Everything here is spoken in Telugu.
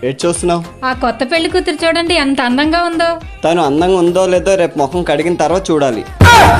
ఏటి చూస్తున్నావు? ఆ కొత్త పెళ్లి కూతురు చూడండి ఎంత అందంగా ఉందో. తను అందంగా ఉందో లేదో రేపు ముఖం కడిగిన తర్వాత చూడాలి.